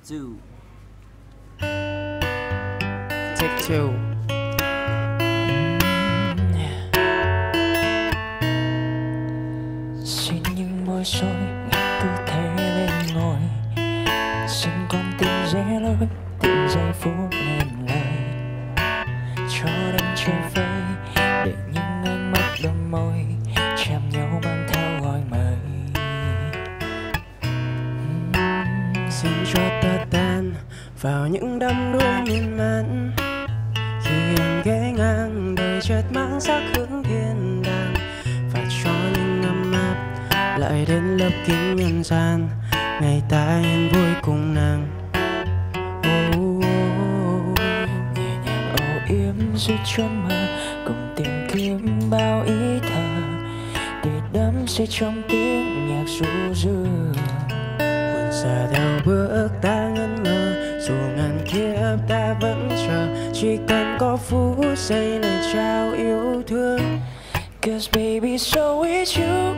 two. Take two. Xin những môi xôi cứ thế lên ngồi, xin con tim rẽ lối tìm giây phút nghẹn lời, cho đêm trời vơi để những ánh mắt đôi môi chạm nhau mang theo gọi mời. Xin cho ta tan vào những đắm đuối miên man, khi em ghé ngang đời chợt mang sắc hướng thiên đàng, và cho những ấm áp lại đến lớp kính nhân gian, ngày ta yên vui cùng nàng. Nhẹ nhàng âu yếm dưới chốn mơ, cùng tìm kiếm bao ý thơ để đắm say trong tiếng nhạc ru rương. Buồn xa theo bước ta ngẩn ngơ, dù ngàn kiếp ta vẫn chờ, chỉ cần có phút giây này trao yêu thương. Cause baby so with you,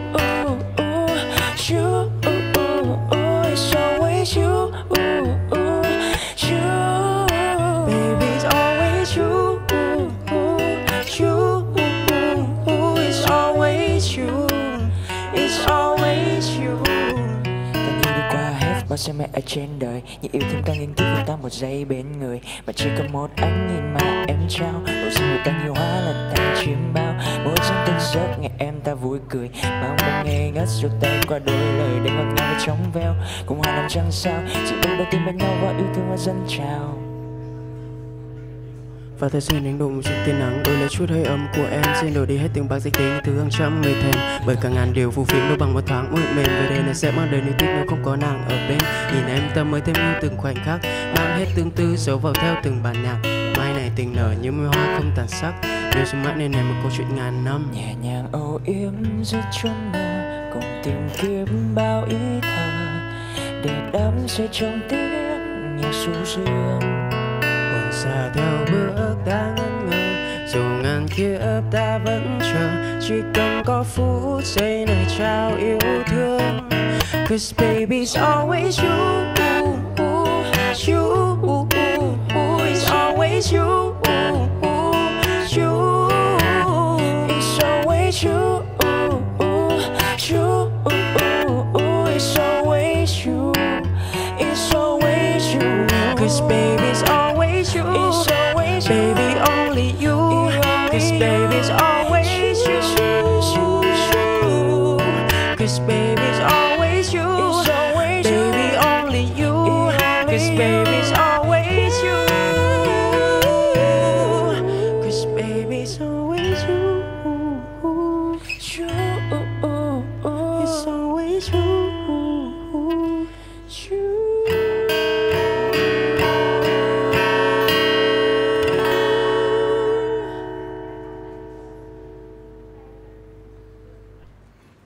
you, it's always you, you. Baby's always you, you, it's always you, it's always you. Ta như đi qua hết bao xe mẹ ở trên đời, như yêu thêm càng nghiêng tiếc vì ta một giây bên người, mà chỉ cần một ánh nhìn mà em trao, độ xin người ta nhiều hóa là ta chiếm bao. Mỗi trong từng giấc ngày em ta vui cười, mang bao ngây ngất rồi tay qua đôi lời để ngọt ngào và trong veo, cùng hoa làm chẳng sao, chỉ bước đầu tiên bên nhau và yêu thương hoa dâng trào. Và thời gian đánh đụng chút tia nắng, đổi lấy chút hơi ấm của em, xin đổi đi hết tiếng bạc dịch tính thứ hàng trăm người thèm, bởi cả ngàn điều phù phiếm đâu bằng một thoáng mượn mềm. Về đây này sẽ mang đời nuối tiếc nếu không có nàng ở bên, nhìn em ta mới thêm yêu từng khoảnh khắc, mang hết tương tư giấu vào theo từng bản nhạc. Mai này tình nở như môi hoa không tàn sắc, điều sống mãi nên này một câu chuyện ngàn năm. Nhẹ nhàng âu yếm dưới chốn mơ, cùng tìm kiếm bao ý thơ để đắm say trong tiếng nhạc ru rương. Buồn xa theo bước ta ngẩn ngơ, dù ngàn kiếp ta vẫn chờ, chỉ cần có phút giây này trao yêu thương. Cause baby's always you, you, it's always you, you, It's always you, you, it's always you, it's always you. cause baby's always you, It's always you. baby only you, cause baby's always you, cause baby's always you, It's always you. baby only you, cause baby